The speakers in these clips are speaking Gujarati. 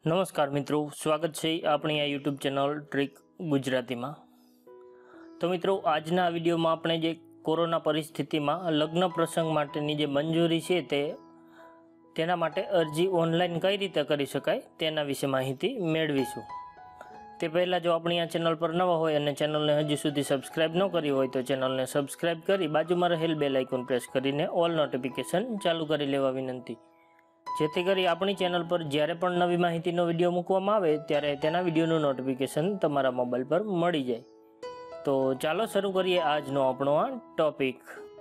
નમસ્કાર મિત્રો, સ્વાગત છે આપણી આ યુટ્યુબ ચેનલ ટ્રીક ગુજરાતીમાં। તો મિત્રો, આજના વિડીયોમાં આપણે જે કોરોના પરિસ્થિતિમાં લગ્ન પ્રસંગ માટેની જે મંજૂરી છે તેના માટે અરજી ઓનલાઈન કઈ રીતે કરી શકાય તેના વિશે માહિતી મેળવીશું। તે પહેલાં જો આપણી આ ચેનલ પર નવા હોય અને ચેનલને હજી સુધી સબસ્ક્રાઈબ ન કરી હોય તો ચેનલને સબસ્ક્રાઈબ કરી બાજુમાં રહેલ બેલ આઇકોન પ્રેસ કરીને ઓલ નોટિફિકેશન ચાલુ કરી લેવા વિનંતી, જેથી કરી આપણી ચેનલ પર જ્યારે પણ નવી માહિતીનો વિડીયો મૂકવામાં આવે ત્યારે તેના વિડીયોનું નોટિફિકેશન તમારા મોબાઈલ પર મળી જાય। તો ચાલો શરૂ કરીએ આજનો આપણો આ ટોપિક।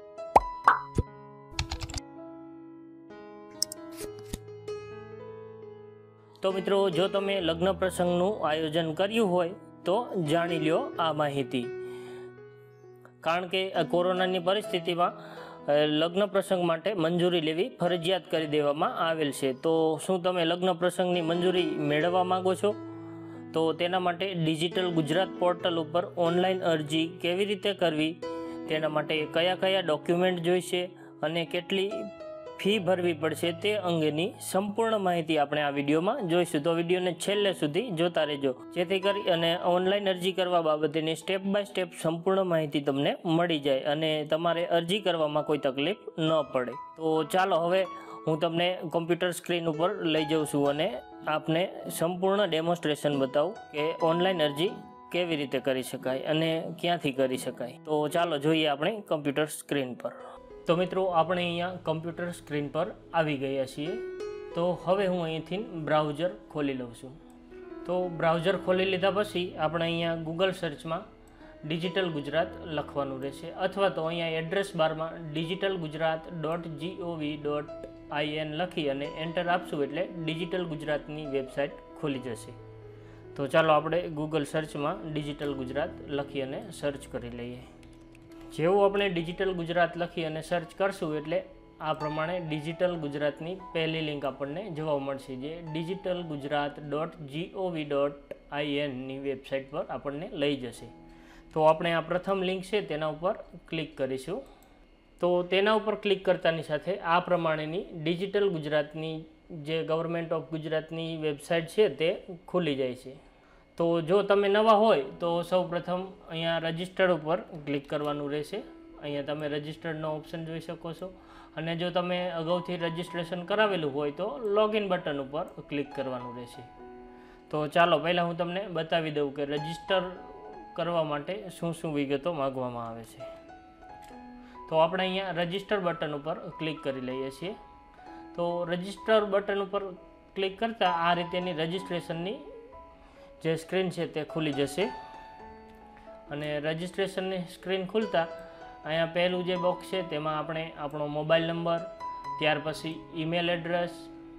તો મિત્રો, જો તમે લગ્ન પ્રસંગનું આયોજન કર્યું હોય તો જાણી લ્યો આ માહિતી, કારણ કે કોરોનાની પરિસ્થિતિમાં લગ્ન પ્રસંગ માટે મંજૂરી લેવી ફરજિયાત કરી દેવામાં આવેલ છે। તો શું તમે લગ્ન પ્રસંગની મંજૂરી મેળવવા માંગો છો? તો તેના માટે ડિજિટલ ગુજરાત પોર્ટલ ઉપર ઓનલાઈન અરજી કેવી રીતે કરવી, તેના માટે કયા કયા ડોક્યુમેન્ટ જોઈશે અને કેટલી ફી ભરવી પડશે તે અંગેની સંપૂર્ણ માહિતી આપણે આ વિડીયોમાં જોઈશું। તો વિડીયોને છેલ્લે સુધી જોતા રહેજો, જેથી કરી અને ઓનલાઈન અરજી કરવા બાબતેની સ્ટેપ બાય સ્ટેપ સંપૂર્ણ માહિતી તમને મળી જાય અને તમારે અરજી કરવામાં કોઈ તકલીફ ન પડે। તો ચાલો હવે હું તમને કોમ્પ્યુટર સ્ક્રીન ઉપર લઈ જાઉં છું અને આપને સંપૂર્ણ ડેમોન્સ્ટ્રેશન બતાવું કે ઓનલાઈન અરજી કેવી રીતે કરી શકાય અને ક્યાંથી કરી શકાય। તો ચાલો જોઈએ આપણે કોમ્પ્યુટર સ્ક્રીન પર। તો મિત્રો, આપણે અહીંયા કોમ્પ્યુટર સ્ક્રીન પર આવી ગયા છીએ। તો હવે હું અહીંથી બ્રાઉઝર ખોલી લઉં છું। તો બ્રાઉઝર ખોલી લીધા પછી આપણે અહીંયા ગૂગલ સર્ચમાં ડિજિટલ ગુજરાત લખવાનું રહેશે, અથવા તો અહીંયા એડ્રેસ બારમાં digitalgujarat.gov.in લખી અને એન્ટર આપશું એટલે ડિજિટલ ગુજરાતની વેબસાઇટ ખુલી જશે। તો ચાલો આપણે ગૂગલ સર્ચમાં ડિજિટલ ગુજરાત લખી અને સર્ચ કરી લઈએ। જેવું આપણે ડિજિટલ ગુજરાત લખી અને સર્ચ કરશું એટલે આ પ્રમાણે ડિજિટલ ગુજરાતની પહેલી લિંક આપણને જોવા મળશે, જે digitalgujarat.gov.in વેબસાઇટ પર આપણને લઈ જશે। તો આપણે આ પ્રથમ લિંક છે તેના ઉપર ક્લિક કરીશું। તો તેના ઉપર ક્લિક કરતાની સાથે આ પ્રમાણેની ડિજિટલ ગુજરાતની જે ગવર્મેન્ટ ઓફ ગુજરાતની વેબસાઇટ છે તે ખુલી જાય છે। તો જો તમે નવા હોય તો સૌ પ્રથમ અહીંયા રજિસ્ટર ઉપર ક્લિક કરવાનું રહેશે। અહીંયા તમે રજિસ્ટરનો ઓપ્શન જોઈ શકો છો, અને જો તમે અગાઉથી રજિસ્ટ્રેશન કરાવેલું હોય તો લોગિન બટન ઉપર ક્લિક કરવાનું રહેશે। તો ચાલો પહેલાં હું તમને બતાવી દઉં કે રજિસ્ટર કરવા માટે શું શું વિગતો માગવામાં આવે છે। તો આપણે અહીંયા રજિસ્ટર બટન ઉપર ક્લિક કરી લઈએ છીએ। તો રજિસ્ટર બટન ઉપર ક્લિક કરતાં આ રીતેની રજિસ્ટ્રેશનની જે સ્ક્રીન છે તે ખુલી જશે, અને રજિસ્ટ્રેશનની સ્ક્રીન ખુલતા અહીંયા પહેલું જે બોક્સ છે તેમાં આપણે આપણો મોબાઈલ નંબર, ત્યાર પછી ઈમેલ એડ્રેસ,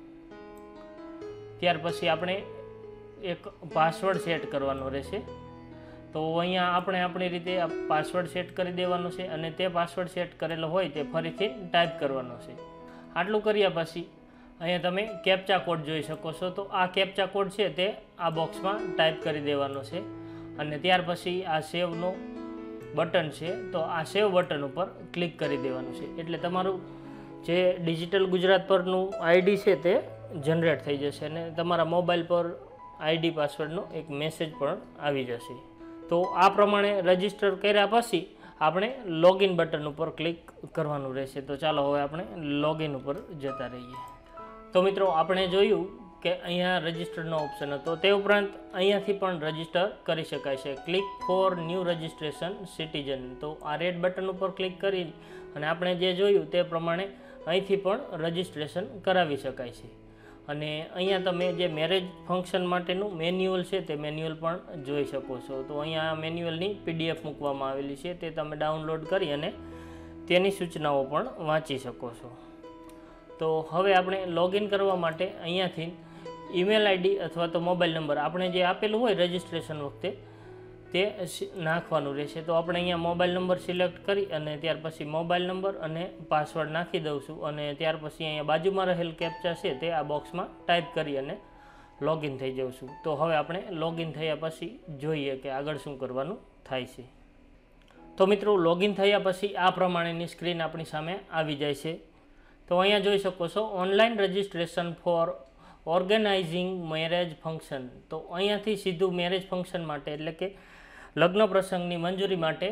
ત્યાર પછી આપણે એક પાસવર્ડ સેટ કરવાનો રહેશે। તો અહીંયા આપણે આપણી રીતે આ પાસવર્ડ સેટ કરી દેવાનો છે, અને તે પાસવર્ડ સેટ કરેલો હોય તે ફરીથી ટાઈપ કરવાનો છે। આટલું કર્યા પછી અહીંયા તમે કેપ્ચા કોડ જોઈ શકો છો। તો આ કેપ્ચા કોડ છે તે આ બોક્સમાં ટાઈપ કરી દેવાનો છે, અને ત્યાર પછી આ સેવનો બટન છે તો આ સેવ બટન ઉપર ક્લિક કરી દેવાનું છે, એટલે તમારું જે ડિજિટલ ગુજરાત પરનું આઈડી છે તે જનરેટ થઈ જશે અને તમારા મોબાઈલ પર આઈડી પાસવર્ડનો એક મેસેજ પણ આવી જશે। તો આ પ્રમાણે રજિસ્ટર કર્યા પછી આપણે લોગિન બટન ઉપર ક્લિક કરવાનું રહેશે। તો ચાલો હવે આપણે લોગિન ઉપર જતા રહીએ। તો મિત્રો, આપણે જોયું કે અહીંયા રજિસ્ટરનો ઓપ્શન હતો, તે ઉપરાંત અહીંયાથી પણ રજિસ્ટર કરી શકાય છે, click for new registration citizen. તો આ રેડ બટન ઉપર ક્લિક કરી અને આપણે જે જોયું તે પ્રમાણે અહીંથી પણ રજિસ્ટ્રેશન કરાવી શકાય છે। અને અહીંયા તમે જે મેરેજ ફંક્શન માટેનું મેન્યુઅલ છે તે મેન્યુઅલ પણ જોઈ શકો છો। તો અહીંયા મેન્યુઅલની PDF મૂકવામાં આવેલી છે, તે તમે ડાઉનલોડ કરી અને તેની સૂચનાઓ પણ વાંચી શકો છો। તો હવે આપણે લોગિન કરવા માટે અહીંયાથી ઈમેલ આઈડી અથવા તો મોબાઈલ નંબર આપણે જે આપેલું હોય રજિસ્ટ્રેશન વખતે તે નાખવાનું રહેશે। તો આપણે અહીંયા મોબાઈલ નંબર સિલેક્ટ કરી અને ત્યાર પછી મોબાઈલ નંબર અને પાસવર્ડ નાખી દઉં છું, અને ત્યાર પછી અહીંયા બાજુમાં રહેલ કેપ્ચા છે તે આ બોક્સમાં ટાઈપ કરી અને લોગિન થઈ જાઉં છું। તો હવે આપણે લોગિન થયા પછી જોઈએ કે આગળ શું કરવાનું થાય છે। તો મિત્રો, લોગિન થયા પછી આ પ્રમાણેની સ્ક્રીન આપણી સામે આવી જાય છે। તો અહીંયા જોઈ શકો છો online registration for organising marriage function, તો અહીંયાથી સીધું મેરેજ ફંક્શન માટે એટલે કે લગ્ન પ્રસંગની મંજૂરી માટે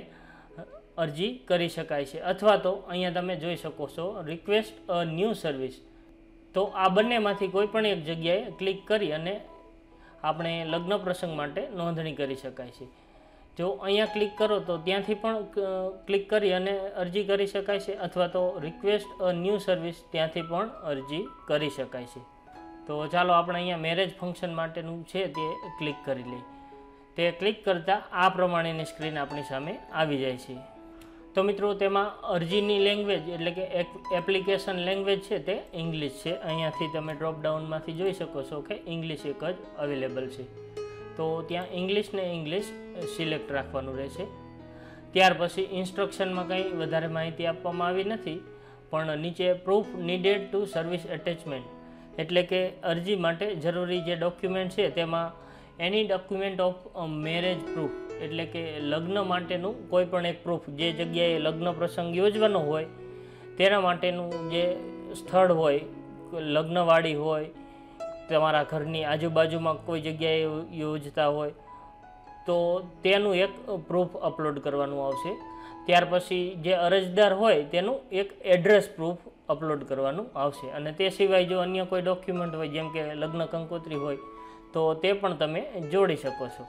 અરજી કરી શકાય છે. અથવા તો અહીંયા તમે જોઈ શકો છો રિક્વેસ્ટ અ ન્યૂ સર્વિસ, તો આ બંનેમાંથી કોઈ પણ એક જગ્યાએ ક્લિક કરી અને આપણે લગ્ન પ્રસંગ માટે નોંધણી કરી શકાય છે. જો અહીંયા ક્લિક કરો તો ત્યાંથી પણ ક્લિક કરી અને અરજી કરી શકાય છે, અથવા તો રિક્વેસ્ટ અ ન્યૂ સર્વિસ ત્યાંથી પણ અરજી કરી શકાય છે. તો ચાલો આપણે અહીંયા મેરેજ ફંક્શન માટેનું છે તે ક્લિક કરી લઈએ. તે ક્લિક કરતાં આ પ્રમાણેની સ્ક્રીન આપણી સામે આવી જાય છે. તો મિત્રો તેમાં અરજીની લેંગ્વેજ એટલે કે એપ્લિકેશન લેંગ્વેજ છે તે ઇંગ્લિશ છે. અહીંયાથી તમે ડ્રોપડાઉનમાંથી જોઈ શકો છો કે ઇંગ્લિશ એક જ અવેલેબલ છે. તો ત્યાં ઇંગ્લિશ ને ઇંગ્લિશ સિલેક્ટ રાખવાનું રહેશે. ત્યાર પછી ઇન્સ્ટ્રક્શનમાં કંઈ વધારે માહિતી આપવામાં આવી નથી, પણ નીચે proof needed to service attachment એટલે કે અરજી માટે જરૂરી જે ડોક્યુમેન્ટ છે તેમાં any document of marriage proof એટલે કે લગ્ન માટેનું કોઈ પણ એક પ્રૂફ, જે જગ્યાએ લગ્ન પ્રસંગ યોજવાનો હોય તેના માટેનું જે સ્થળ હોય, લગ્નવાડી હોય, તમારા ઘરની આજુબાજુમાં કોઈ જગ્યાએ યોજતા હોય તો તેનું એક પ્રૂફ અપલોડ કરવાનું આવશે. ત્યાર પછી જે અરજદાર હોય તેનું એક એડ્રેસ પ્રૂફ અપલોડ કરવાનું આવશે. અને તે સિવાય જો અન્ય કોઈ ડોક્યુમેન્ટ હોય જેમ કે લગ્ન કંકોત્રી હોય તો તે પણ તમે જોડી શકો છો.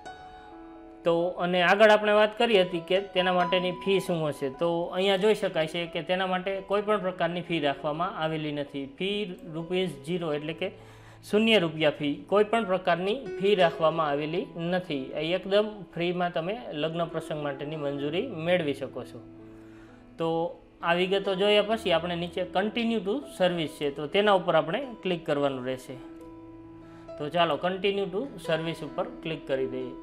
તો અને આગળ આપણે વાત કરી હતી કે તેના માટેની ફી શું હશે, તો અહીંયા જોઈ શકાય છે કે તેના માટે કોઈ પણ પ્રકારની ફી રાખવામાં આવેલી નથી. ફી ₹0 એટલે કે ₹0 ફી, કોઈ પણ પ્રકારની ફી રાખવામાં આવેલી નથી. એકદમ ફ્રીમાં તમે લગ્ન પ્રસંગ માટેની મંજૂરી મેળવી શકો છો. તો આ વિગતો જોયા પછી આપણે નીચે કન્ટિન્યુ ટુ સર્વિસ છે તો તેના ઉપર આપણે ક્લિક કરવાનું રહેશે. તો ચાલો કન્ટિન્યુ ટુ સર્વિસ ઉપર ક્લિક કરી દઈએ.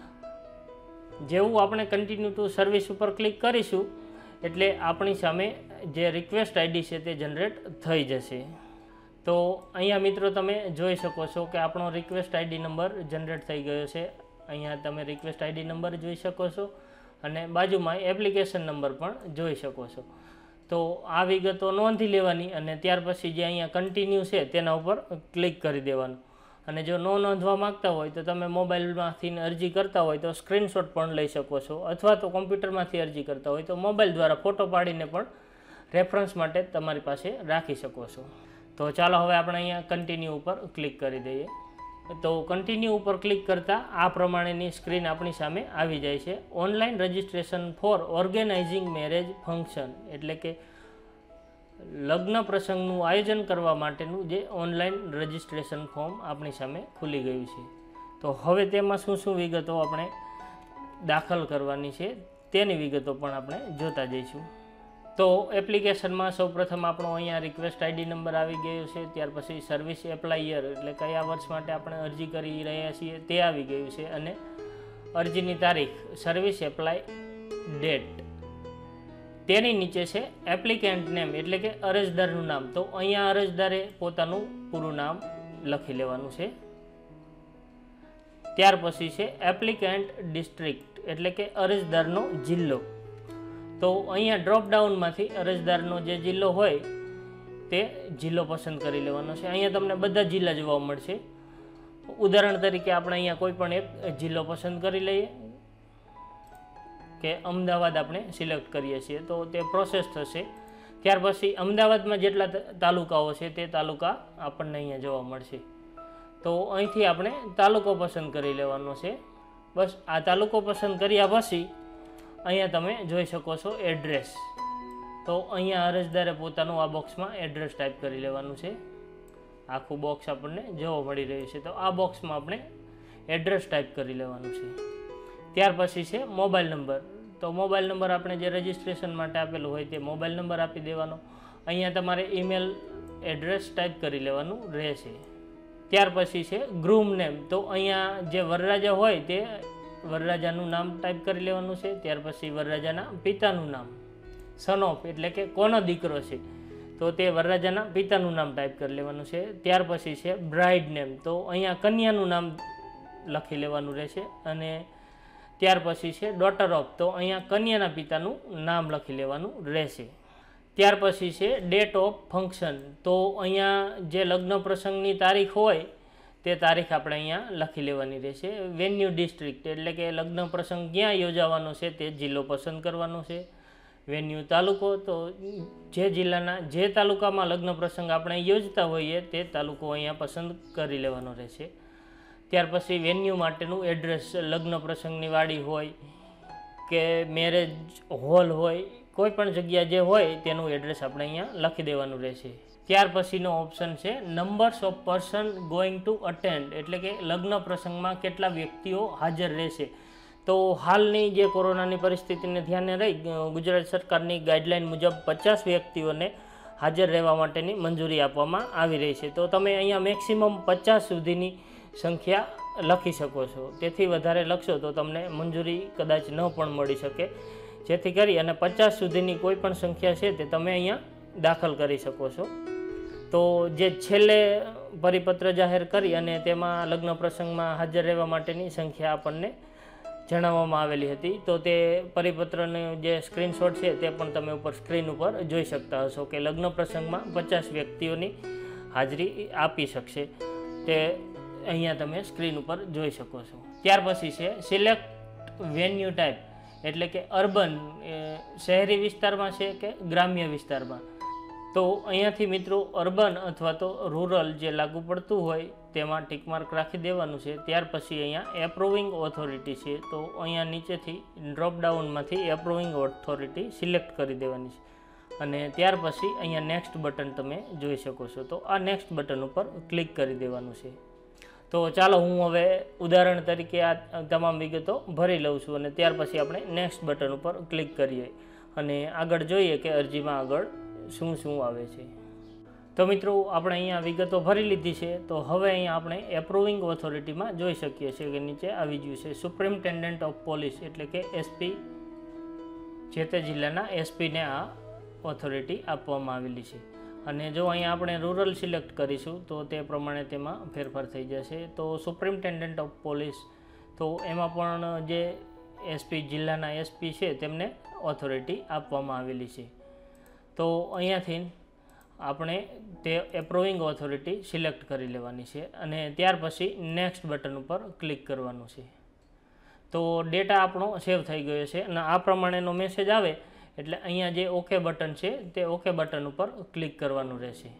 જેવું આપણે કન્ટિન્યુ ટુ સર્વિસ ઉપર ક્લિક કરીશું એટલે આપણી સામે જે રિક્વેસ્ટ આઈડી છે તે જનરેટ થઈ જશે. તો અહીંયા મિત્રો તમે જોઈ શકો છો કે આપણો રિક્વેસ્ટ આઈડી નંબર જનરેટ થઈ ગયો છે. અહીંયા તમે રિક્વેસ્ટ આઈડી નંબર જોઈ શકો છો અને બાજુમાં એપ્લિકેશન નંબર પણ જોઈ શકો છો. તો આ વિગતો નોંધી લેવાની અને ત્યાર પછી જે અહીંયા કન્ટિન્યુ છે તેના ઉપર ક્લિક કરી દેવાનું. અને જો નોંધવા માગતા હોય તો તમે મોબાઈલમાંથી અરજી કરતા હોય તો સ્ક્રીનશોટ પણ લઈ શકો છો, અથવા તો કોમ્પ્યુટરમાંથી અરજી કરતા હોય તો મોબાઈલ દ્વારા ફોટો પાડીને પણ રેફરન્સ માટે તમારી પાસે રાખી શકો છો. તો ચાલો હવે આપણે અહીંયા કન્ટિન્યુ ઉપર ક્લિક કરી દઈએ. તો કન્ટિન્યુ ઉપર ક્લિક કરતાં આ પ્રમાણેની સ્ક્રીન આપણી સામે આવી જાય છે. Online registration for organising marriage function એટલે કે લગ્ન પ્રસંગનું આયોજન કરવા માટેનું જે ઓનલાઈન રજિસ્ટ્રેશન ફોર્મ આપણી સામે ખુલી ગયું છે. તો હવે તેમાં શું શું વિગતો આપણે દાખલ કરવાની છે તેની વિગતો પણ આપણે જોતા જઈશું. તો એપ્લિકેશનમાં સૌપ્રથમ આપણો અહીંયા રિક્વેસ્ટ આઈડી નંબર આવી ગયો છે. ત્યાર પછી સર્વિસ એપ્લાયર એટલે કયા વર્ષ માટે આપણે અરજી કરી રહ્યા છીએ તે આવી ગયું છે. અને અરજીની તારીખ સર્વિસ એપ્લાય ડેટ, તેની નીચે છે એપ્લિકેન્ટ નેમ એટલે કે અરજદારનું નામ. તો અહીંયા અરજદારે પોતાનું પૂરું નામ લખી લેવાનું છે. ત્યાર પછી છે એપ્લિકેન્ટ ડિસ્ટ્રિક્ટ એટલે કે અરજદારનો જિલ્લો. તો અહીંયા ડ્રોપડાઉનમાંથી અરજદારનો જે જિલ્લો હોય તે જિલ્લો પસંદ કરી લેવાનો છે. અહીંયા તમને બધા જિલ્લા જોવા મળશે. ઉદાહરણ તરીકે આપણે અહીંયા કોઈ પણ એક જિલ્લો પસંદ કરી લઈએ કે અમદાવાદ આપણે સિલેક્ટ કરીએ છીએ તો તે પ્રોસેસ થશે. ત્યાર પછી અમદાવાદમાં જેટલા તાલુકાઓ છે તે તાલુકા આપણને અહીંયા જોવા મળશે. તો અહીંથી આપણે તાલુકો પસંદ કરી લેવાનો છે. બસ આ તાલુકો પસંદ કર્યા પછી અહીંયા તમે જોઈ શકો છો એડ્રેસ. તો અહીંયા અરજદારે પોતાનું આ બોક્સમાં એડ્રેસ ટાઈપ કરી લેવાનું છે. આખું બોક્સ આપણને જોવા મળી રહ્યું છે. તો આ બોક્સમાં આપણે એડ્રેસ ટાઈપ કરી લેવાનું છે. ત્યાર પછી છે મોબાઈલ નંબર. તો મોબાઈલ નંબર આપણે જે રજિસ્ટ્રેશન માટે આપેલું હોય તે મોબાઈલ નંબર આપી દેવાનો. અહીંયા તમારે ઈમેલ એડ્રેસ ટાઈપ કરી લેવાનું રહેશે. ત્યાર પછી છે ગ્રૂમ નેમ. તો અહીંયા જે વરરાજા હોય તે વરરાજાનું નામ ટાઈપ કરી લેવાનું છે. ત્યાર પછી વરરાજાના પિતાનું નામ, સન ઓફ એટલે કે કોનો દીકરો છે તો તે વરરાજાના પિતાનું નામ ટાઈપ કરી લેવાનું છે. ત્યાર પછી છે બ્રાઇડ નેમ. તો અહીંયા કન્યાનું નામ લખી લેવાનું રહેશે. અને ત્યાર પછી છે ડોટર ઓફ. તો અહીંયા કન્યાના પિતાનું નામ લખી લેવાનું રહેશે. ત્યાર પછી છે ડેટ ઓફ ફંક્શન. તો અહીંયા જે લગ્ન પ્રસંગની તારીખ હોય તે તારીખ આપણે અહીંયા લખી લેવાની રહેશે. વેન્યુ ડિસ્ટ્રિક્ટ એટલે કે લગ્ન પ્રસંગ ક્યાં યોજાવાનો છે તે જિલ્લો પસંદ કરવાનો છે. વેન્યુ તાલુકો, તો જે જિલ્લાના જે તાલુકામાં લગ્ન પ્રસંગ આપણે યોજતા હોઈએ તે તાલુકો અહીંયા પસંદ કરી લેવાનો રહેશે. ત્યાર પછી વેન્યુ માટેનું એડ્રેસ, લગ્ન પ્રસંગની વાડી હોય કે મેરેજ હોલ હોય, કોઈ પણ જગ્યા જે હોય તેનું એડ્રેસ આપણે અહીંયા લખી દેવાનું રહેશે. ત્યાર પછીનો ઓપ્શન છે numbers of person going to attend, એટલે કે લગ્ન પ્રસંગમાં કેટલા વ્યક્તિઓ હાજર રહેશે. તો હાલની જે કોરોનાની પરિસ્થિતિને ધ્યાને રહી ગુજરાત સરકારની ગાઈડલાઇન મુજબ 50 વ્યક્તિઓને હાજર રહેવા માટેની મંજૂરી આપવામાં આવી રહી છે. તો તમે અહીંયા મેક્સિમમ 50 સુધીની સંખ્યા લખી શકો છો. તેથી વધારે લખશો તો તમને મંજૂરી કદાચ ન પણ મળી શકે, જેથી કરી અને 50 સુધીની કોઈ પણ સંખ્યા છે તે તમે અહીંયા દાખલ કરી શકો છો. તો જે છેલ્લે પરિપત્ર જાહેર કરી અને તેમાં લગ્ન પ્રસંગમાં હાજર રહેવા માટેની સંખ્યા આપણને જણાવવામાં આવેલી હતી. તો તે પરિપત્રનો જે સ્ક્રીનશોટ છે તે પણ તમે ઉપર સ્ક્રીન ઉપર જોઈ શકતા હશો કે લગ્ન પ્રસંગમાં 50 વ્યક્તિઓની હાજરી આપી શકશે, તે અહીંયા તમે સ્ક્રીન ઉપર જોઈ શકો છો. ત્યાર પછી છે સિલેક્ટ વેન્યુ ટાઈપ, એટલે કે અર્બન, શહેરી વિસ્તારમાં છે કે ગ્રામ્ય વિસ્તારમાં. તો અહીંયાથી મિત્રો અર્બન અથવા તો રૂરલ જે લાગુ પડતું હોય તેમાં ટિકમાર્ક રાખી દેવાનું છે. ત્યાર પછી અહીંયા એપ્રુવિંગ ઓથોરિટી છે, તો અહીંયા નીચેથી ડ્રોપડાઉનમાંથી એપ્રુવિંગ ઓથોરિટી સિલેક્ટ કરી દેવાની છે. અને ત્યાર પછી અહીંયા નેક્સ્ટ બટન તમે જોઈ શકો છો. તો આ નેક્સ્ટ બટન ઉપર ક્લિક કરી દેવાનું છે. તો ચાલો હું હવે ઉદાહરણ તરીકે આ તમામ વિગતો ભરી લઉં છું અને ત્યાર પછી આપણે નેક્સ્ટ બટન ઉપર ક્લિક કરીએ અને આગળ જોઈએ કે અરજીમાં આગળ શું શું આવે છે. તો મિત્રો આપણે અહીંયા વિગતો ભરી લીધી છે. તો હવે અહીંયા આપણે એપ્રુવિંગ ઓથોરિટીમાં જોઈ શકીએ છીએ કે નીચે આવી ગયું છે સુપ્રિન્ટેન્ડન્ટ ઓફ પોલીસ, એટલે કે એસપી, જે તે જિલ્લાના એસપીને આ ઓથોરિટી આપવામાં આવેલી છે. અને જો અહીંયા આપણે રૂરલ સિલેક્ટ કરીશું તો તે પ્રમાણે તેમાં ફેરફાર થઈ જશે. તો સુપ્રિન્ટેન્ડન્ટ ઓફ પોલીસ, તો એમાં પણ જે એસપી, જિલ્લાના એસપી છે તેમને ઓથોરિટી આપવામાં આવેલી છે. તો અહીંયાથી આપણે તે એપ્રુવિંગ ઓથોરિટી સિલેક્ટ કરી લેવાની છે અને ત્યાર પછી નેક્સ્ટ બટન ઉપર ક્લિક કરવાનું છે. તો ડેટા આપણો સેવ થઈ ગયો છે અને આ પ્રમાણેનો મેસેજ આવે એટલે અહીંયા જે ઓકે બટન છે તે ઓકે બટન ઉપર ક્લિક કરવાનું રહેશે.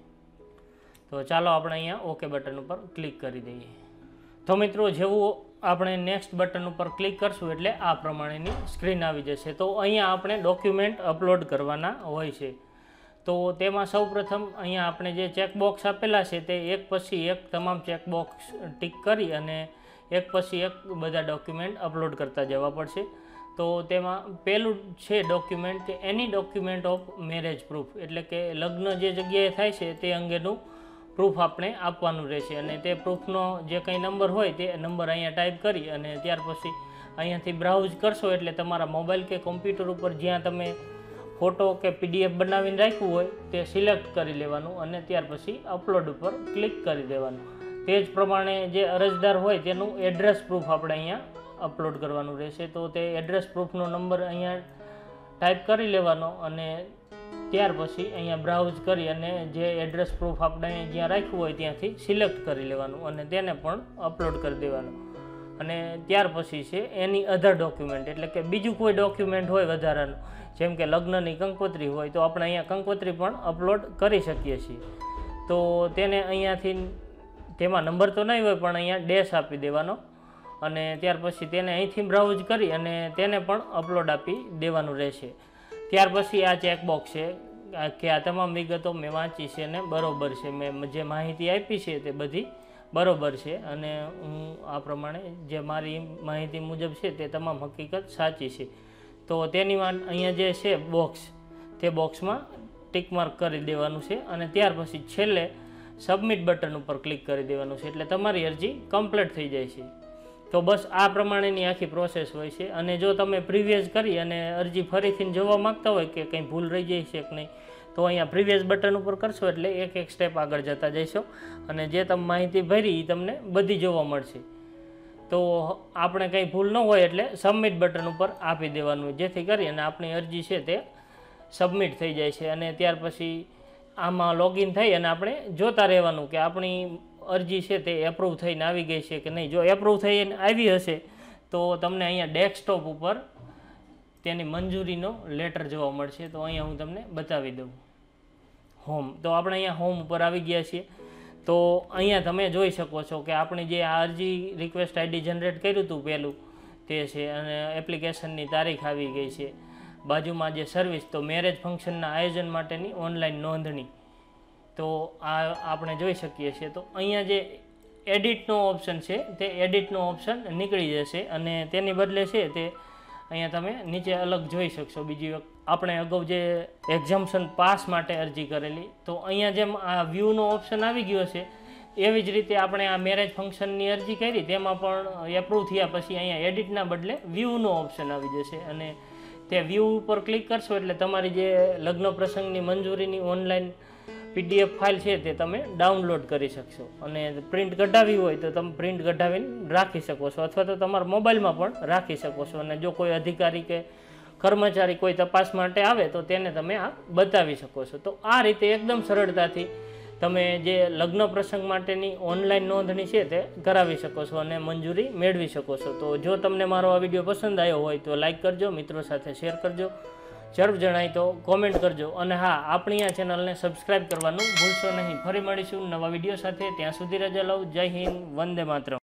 તો ચાલો આપણે અહીંયા ઓકે બટન ઉપર ક્લિક કરી દઈએ. તો મિત્રો જેવું આપણે નેક્સ્ટ બટન ઉપર ક્લિક કરશું એટલે આ પ્રમાણેની સ્ક્રીન આવી જશે. તો અહીંયા આપણે ડોક્યુમેન્ટ અપલોડ કરવાના હોય છે. તો તેમાં સૌપ્રથમ અહીંયા આપણે જે ચેકબોક્સ આપેલા છે તે એક પછી એક તમામ ચેકબોક્સ ટિક કરી અને એક પછી એક બધા ડોક્યુમેન્ટ અપલોડ કરતા જવા પડશે. તો તેમાં પહેલું છે ડોક્યુમેન્ટ કે any document of marriage proof, એટલે કે લગ્ન જે જગ્યાએ થાય છે તે અંગેનું પ્રૂફ આપણે આપવાનું રહેશે અને તે પ્રૂફનો જે કંઈ નંબર હોય તે નંબર અહીંયા ટાઈપ કરી અને ત્યાર પછી અહીંયાથી બ્રાઉઝ કરશો એટલે તમારા મોબાઈલ કે કોમ્પ્યુટર ઉપર જ્યાં તમે ફોટો કે પીડીએફ બનાવીને રાખ્યું હોય તે સિલેક્ટ કરી લેવાનું અને ત્યાર પછી અપલોડ ઉપર ક્લિક કરી દેવાનું. તે જ પ્રમાણે જે અરજદાર હોય તેનું એડ્રેસ પ્રૂફ આપણે અહીંયા અપલોડ કરવાનું રહેશે. તો તે એડ્રેસ પ્રૂફનો નંબર અહીંયા ટાઈપ કરી લેવાનો અને ત્યાર પછી અહીંયા બ્રાઉઝ કરી અને જે એડ્રેસ પ્રૂફ આપણે જ્યાં રાખ્યું હોય ત્યાંથી સિલેક્ટ કરી લેવાનું અને તેને પણ અપલોડ કરી દેવાનું. અને ત્યાર પછી છે એની અધર ડોક્યુમેન્ટ, એટલે કે બીજું કોઈ ડોક્યુમેન્ટ હોય વધારાનું, જેમ કે લગ્નની કંકોત્રી હોય તો આપણે અહીંયા કંકોત્રી પણ અપલોડ કરી શકીએ છીએ. તો તેને અહીંયાથી તેમાં નંબર તો નહીં હોય પણ અહીંયા ડેશ આપી દેવાનો અને ત્યાર પછી તેને અહીંથી બ્રાઉઝ કરી અને તેને પણ અપલોડ આપી દેવાનું રહેશે. ત્યાર પછી આ ચેકબોક્સ છે કે આ તમામ વિગતો મેં વાંચી છે અને બરાબર છે, મેં જે માહિતી આપી છે તે બધી બરાબર છે અને હું આ પ્રમાણે જે મારી માહિતી મુજબ છે તે તમામ હકીકત સાચી છે. તો તેની અહીંયા જે છે બોક્સ, તે બોક્સમાં ટિક માર્ક કરી દેવાનું છે અને ત્યાર પછી છેલ્લે સબમિટ બટન ઉપર ક્લિક કરી દેવાનું છે એટલે તમારી અરજી કમ્પ્લીટ થઈ જાય છે. તો બસ આ પ્રમાણેની આખી પ્રોસેસ હોય છે. અને જો તમે પ્રિવિયસ કરી અને અરજી ફરીથી જોવા માગતા હોય કે કંઈ ભૂલ રહી જાય છે કે નહીં, તો અહીંયા પ્રિવિયસ બટન ઉપર કરશો એટલે એક એક સ્ટેપ આગળ જતા જઈશો અને જે તમે માહિતી ભરી એ તમને બધી જોવા મળશે. તો આપણે કંઈ ભૂલ ન હોય એટલે સબમિટ બટન ઉપર આપી દેવાનું, જેથી કરી અને આપણી અરજી છે તે સબમિટ થઈ જાય છે. અને ત્યાર પછી આમાં લોગિન થઈ અને આપણે જોતા રહેવાનું કે આપણી અરજી છે તે એપ્રૂવ થઈને આવી ગઈ છે કે નહીં. જો એપ્રૂવ થઈને આવી હશે તો તમને અહીંયા ડેસ્કટોપ ઉપર તેની મંજૂરીનો લેટર જોવા મળશે. તો અહીંયા હું તમને બતાવી દઉં. હોમ, તો આપણે અહીંયા હોમ ઉપર આવી ગયા છીએ. તો અહીંયા તમે જોઈ શકો છો કે આપણે જે આ અરજી રિક્વેસ્ટ આઈડી જનરેટ કર્યું હતું પહેલું તે છે, અને એપ્લિકેશનની તારીખ આવી ગઈ છે. બાજુમાં જે સર્વિસ, તો મેરેજ ફંક્શનના આયોજન માટેની ઓનલાઈન નોંધણી, તો આ આપણે જોઈ શકીએ છીએ. તો અહીંયા જે એડિટનો ઓપ્શન છે તે એડિટનો ઓપ્શન નીકળી જશે અને તેની બદલે છે તે અહીંયા તમે નીચે અલગ જોઈ શકશો. બીજી વખત આપણે અગાઉ જે એક્ઝામ્પશન પાસ માટે અરજી કરેલી, તો અહીંયા જેમ આ વ્યૂનો ઓપ્શન આવી ગયો છે એવી જ રીતે આપણે આ મેરેજ ફંક્શનની અરજી કરી તેમાં પણ એપ્રૂવ થયા પછી અહીંયા એડિટના બદલે વ્યૂનો ઓપ્શન આવી જશે અને તે વ્યૂ ઉપર ક્લિક કરશો એટલે તમારી જે લગ્ન પ્રસંગની મંજૂરીની ઓનલાઈન PDF ફાઇલ છે તે તમે ડાઉનલોડ કરી શકશો. અને પ્રિન્ટ કઢાવી હોય તો તમે પ્રિન્ટ કઢાવીને રાખી શકો છો, અથવા તો તમારા મોબાઈલમાં પણ રાખી શકો છો. અને જો કોઈ અધિકારી કે કર્મચારી કોઈ તપાસ માટે આવે તો તેને તમે આ બતાવી શકો છો. તો આ રીતે એકદમ સરળતાથી તમે જે લગ્ન પ્રસંગ માટેની ઓનલાઈન નોંધણી છે તે કરાવી શકો છો અને મંજૂરી મેળવી શકો છો. તો જો તમને મારો આ વિડીયો પસંદ આવ્યો હોય તો લાઈક કરજો, મિત્રો સાથે શેર કરજો, જરૂર જણાય તો કોમેન્ટ કરજો, અને હા, આપણી આ ચેનલને સબસ્ક્રાઈબ કરવાનું ભૂલશો નહીં. ફરી મળીશું નવા વિડીયો સાથે. ત્યાં સુધી રજા લઉં. જય હિન્દ, વંદે માતરમ.